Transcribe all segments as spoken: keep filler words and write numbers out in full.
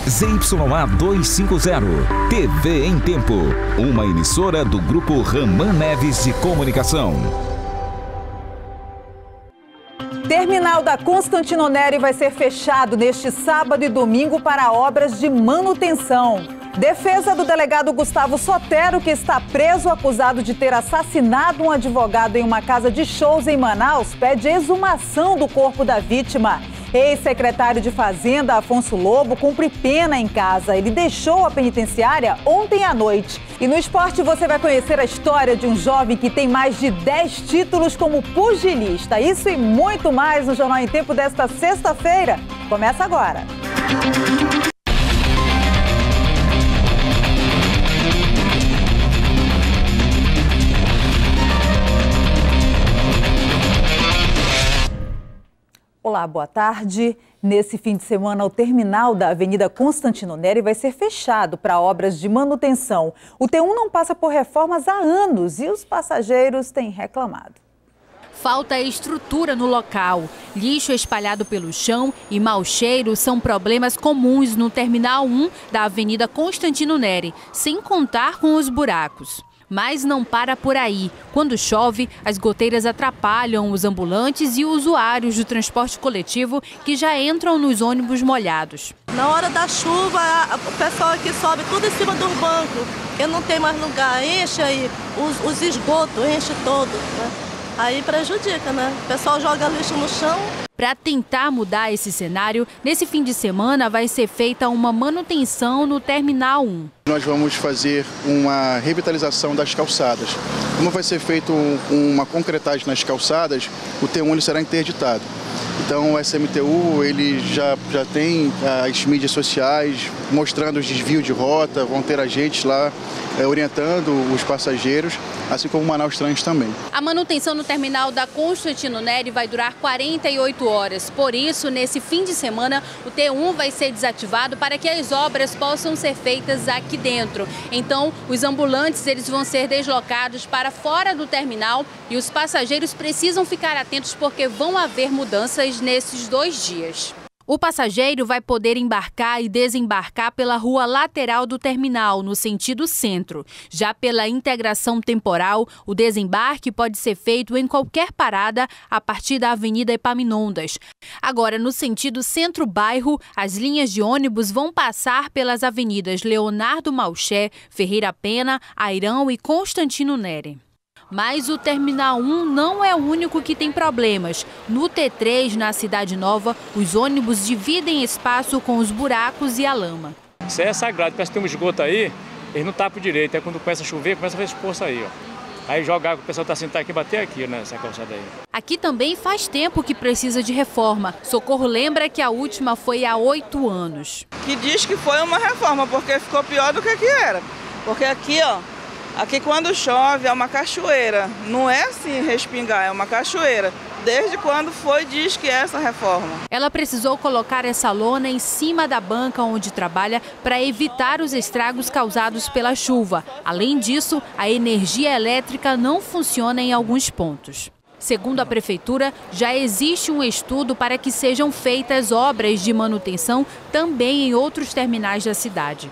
Z Y A duzentos e cinquenta, T V em Tempo, uma emissora do Grupo Raman Neves de Comunicação. Terminal da Constantino Neri vai ser fechado neste sábado e domingo para obras de manutenção. Defesa do delegado Gustavo Sotero, que está preso acusado de ter assassinado um advogado em uma casa de shows em Manaus, pede exumação do corpo da vítima. Ex-secretário de Fazenda, Afonso Lobo, cumpre pena em casa. Ele deixou a penitenciária ontem à noite. E no esporte você vai conhecer a história de um jovem que tem mais de dez títulos como pugilista. Isso e muito mais no Jornal em Tempo desta sexta-feira. Começa agora. Olá, boa tarde. Nesse fim de semana, o terminal da Avenida Constantino Neri vai ser fechado para obras de manutenção. O T um não passa por reformas há anos e os passageiros têm reclamado. Falta estrutura no local. Lixo espalhado pelo chão e mau cheiro são problemas comuns no Terminal um da Avenida Constantino Neri, sem contar com os buracos. Mas não para por aí. Quando chove, as goteiras atrapalham os ambulantes e usuários do transporte coletivo que já entram nos ônibus molhados. Na hora da chuva, o pessoal aqui sobe tudo em cima do banco, porque não tem mais lugar, enche aí, os, os esgotos, enche todo, né? Aí prejudica, né? O pessoal joga lixo no chão. Para tentar mudar esse cenário, nesse fim de semana vai ser feita uma manutenção no Terminal um. Nós vamos fazer uma revitalização das calçadas. Como vai ser feita uma concretagem nas calçadas, o T um ele será interditado. Então o S M T U ele já, já tem as mídias sociais mostrando os desvios de rota, vão ter agentes lá é, orientando os passageiros, assim como o Manaus Trans também. A manutenção no terminal da Constantino Neri vai durar quarenta e oito horas. Por isso, nesse fim de semana, o T um vai ser desativado para que as obras possam ser feitas aqui dentro. Então, os ambulantes eles vão ser deslocados para fora do terminal e os passageiros precisam ficar atentos porque vão haver mudanças nesses dois dias. O passageiro vai poder embarcar e desembarcar pela rua lateral do terminal, no sentido centro. Já pela integração temporal, o desembarque pode ser feito em qualquer parada a partir da Avenida Epaminondas. Agora, no sentido centro-bairro, as linhas de ônibus vão passar pelas avenidas Leonardo Malché, Ferreira Pena, Airão e Constantino Neri. Mas o Terminal um não é o único que tem problemas. No T três, na Cidade Nova, os ônibus dividem espaço com os buracos e a lama. Isso é sagrado, parece que tem um esgoto aí, eles não tapam direito. Aí quando começa a chover, começa a ver esse poço aí, ó. Aí joga água, o pessoal está sentado aqui e bater aqui nessa calçada aí. Aqui também faz tempo que precisa de reforma. Socorro lembra que a última foi há oito anos. Que diz que foi uma reforma, porque ficou pior do que aqui era. Porque aqui, ó, aqui quando chove é uma cachoeira, não é assim respingar, é uma cachoeira. Desde quando foi, diz que é essa reforma. Ela precisou colocar essa lona em cima da banca onde trabalha para evitar os estragos causados pela chuva. Além disso, a energia elétrica não funciona em alguns pontos. Segundo a Prefeitura, já existe um estudo para que sejam feitas obras de manutenção também em outros terminais da cidade.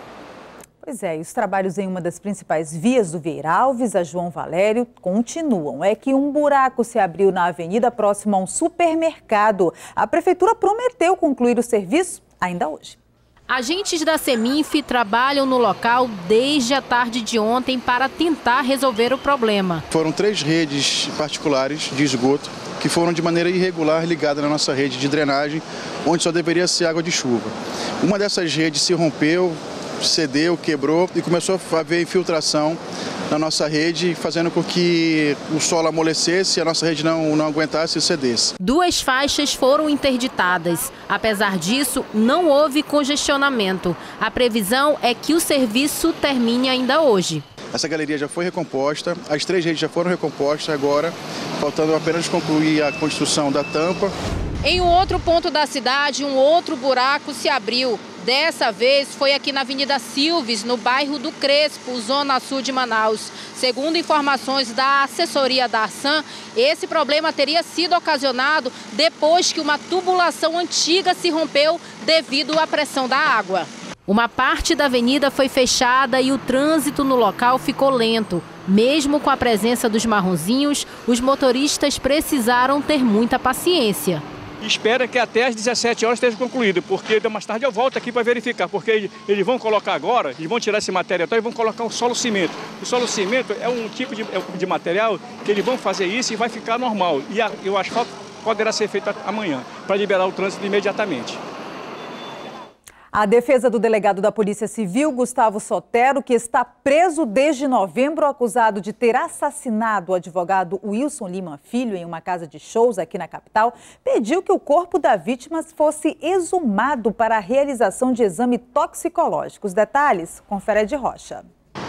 Pois é, e os trabalhos em uma das principais vias do Vieira Alves, a João Valério, continuam. É que um buraco se abriu na avenida próxima a um supermercado. A prefeitura prometeu concluir o serviço ainda hoje. Agentes da Seminf trabalham no local desde a tarde de ontem para tentar resolver o problema. Foram três redes particulares de esgoto que foram de maneira irregular ligadas na nossa rede de drenagem, onde só deveria ser água de chuva. Uma dessas redes se rompeu, cedeu, quebrou e começou a haver infiltração na nossa rede, fazendo com que o solo amolecesse e a nossa rede não, não aguentasse e cedesse. Duas faixas foram interditadas. Apesar disso, não houve congestionamento. A previsão é que o serviço termine ainda hoje. Essa galeria já foi recomposta, as três redes já foram recompostas agora, faltando apenas concluir a construção da tampa Em um outro ponto da cidade, um outro buraco se abriu. Dessa vez foi aqui na Avenida Silves, no bairro do Crespo, zona sul de Manaus. Segundo informações da assessoria da Arsan, esse problema teria sido ocasionado depois que uma tubulação antiga se rompeu devido à pressão da água. Uma parte da avenida foi fechada e o trânsito no local ficou lento. Mesmo com a presença dos marronzinhos, os motoristas precisaram ter muita paciência. Espera que até às dezessete horas esteja concluído, porque mais tarde eu volto aqui para verificar, porque eles vão colocar agora, eles vão tirar esse material e vão colocar o solo cimento. O solo cimento é um tipo de, é um de material que eles vão fazer isso e vai ficar normal. E, a, e o asfalto poderá ser feito amanhã, para liberar o trânsito imediatamente. A defesa do delegado da Polícia Civil, Gustavo Sotero, que está preso desde novembro, acusado de ter assassinado o advogado Wilson Lima Filho em uma casa de shows aqui na capital, pediu que o corpo da vítima fosse exumado para a realização de exame toxicológico. Os detalhes com Fred Rocha.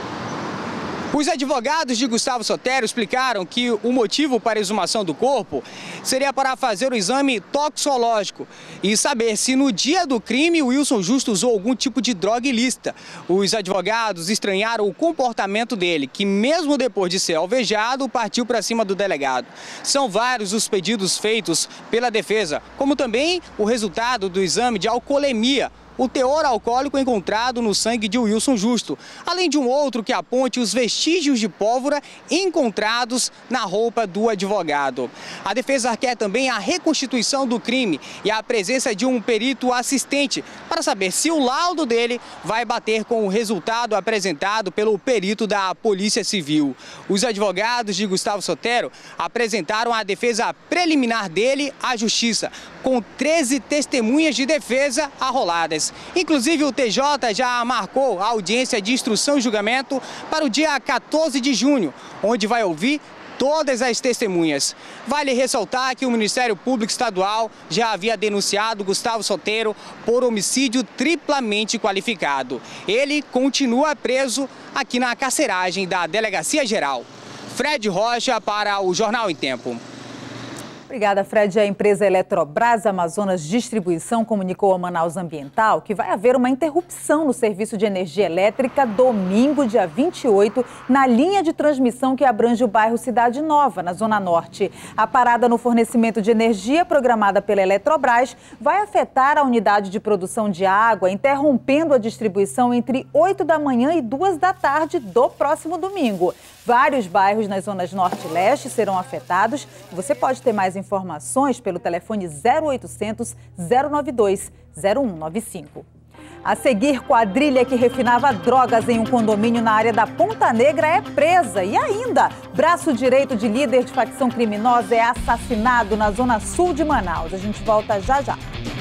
Os advogados de Gustavo Sotero explicaram que o motivo para a exumação do corpo seria para fazer o exame toxicológico e saber se no dia do crime o Wilson Justo usou algum tipo de droga ilícita. Os advogados estranharam o comportamento dele, que mesmo depois de ser alvejado, partiu para cima do delegado. São vários os pedidos feitos pela defesa, como também o resultado do exame de alcoolemia, o teor alcoólico encontrado no sangue de Wilson Justo, além de um outro que aponte os vestígios de pólvora encontrados na roupa do advogado. A defesa quer também a reconstituição do crime e a presença de um perito assistente para saber se o laudo dele vai bater com o resultado apresentado pelo perito da Polícia Civil. Os advogados de Gustavo Sotero apresentaram a defesa preliminar dele à Justiça, com treze testemunhas de defesa arroladas. Inclusive, o T J já marcou a audiência de instrução e julgamento para o dia quatorze de junho, onde vai ouvir todas as testemunhas. Vale ressaltar que o Ministério Público Estadual já havia denunciado Gustavo Sotero por homicídio triplamente qualificado. Ele continua preso aqui na carceragem da Delegacia Geral. Fred Rocha para o Jornal em Tempo. Obrigada, Fred. A empresa Eletrobras Amazonas Distribuição comunicou ao Manaus Ambiental que vai haver uma interrupção no serviço de energia elétrica domingo, dia vinte e oito, na linha de transmissão que abrange o bairro Cidade Nova, na Zona Norte. A parada no fornecimento de energia programada pela Eletrobras vai afetar a unidade de produção de água, interrompendo a distribuição entre oito da manhã e duas da tarde do próximo domingo. Vários bairros nas zonas norte e leste serão afetados. Você pode ter mais informações pelo telefone zero oitocentos, zero nove dois, zero um nove cinco. A seguir, quadrilha que refinava drogas em um condomínio na área da Ponta Negra é presa. E ainda, braço direito de líder de facção criminosa é assassinado na zona sul de Manaus. A gente volta já já.